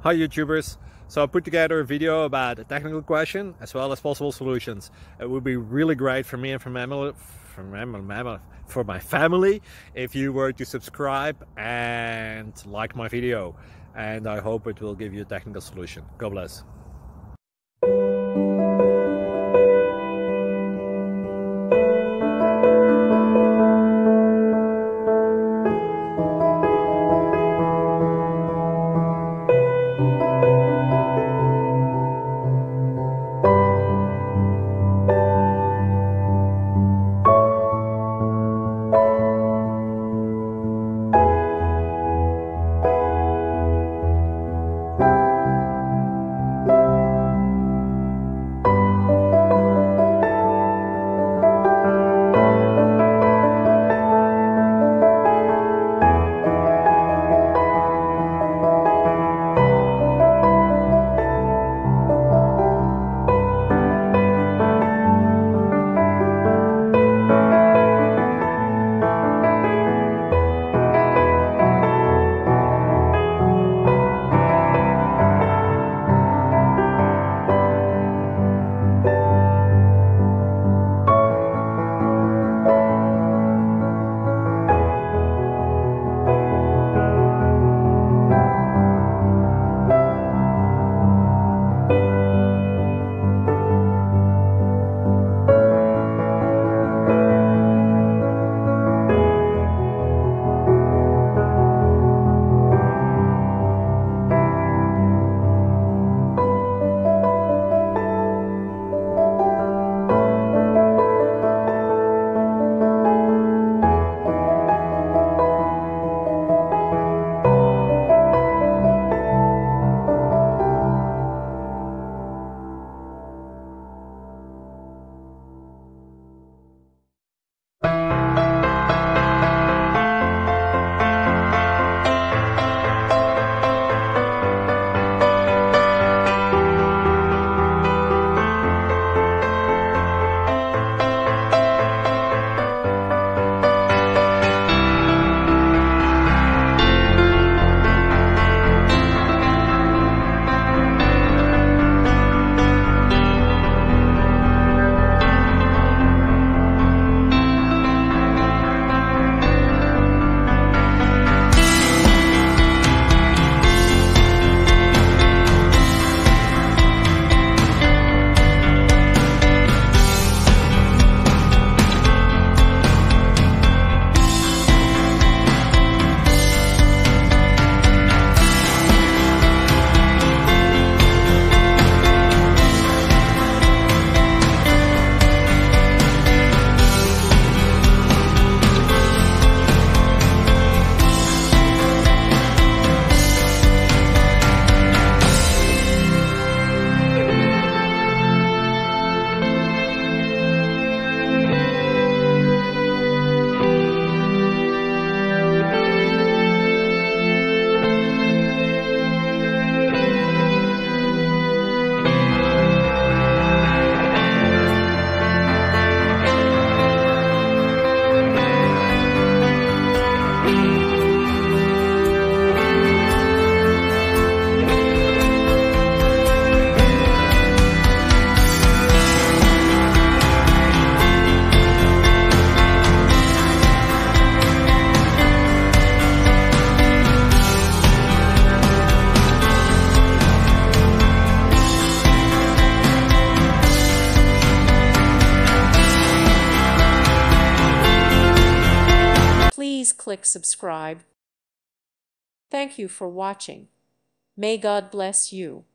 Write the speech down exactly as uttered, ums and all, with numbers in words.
Hi YouTubers! So I put together a video about a technical question as well as possible solutions. It would be really great for me and for, mammal, for, mammal, for my family if you were to subscribe and like my video. And I hope it will give you a technical solution. God bless. Please click subscribe. Thank you for watching. May God bless you.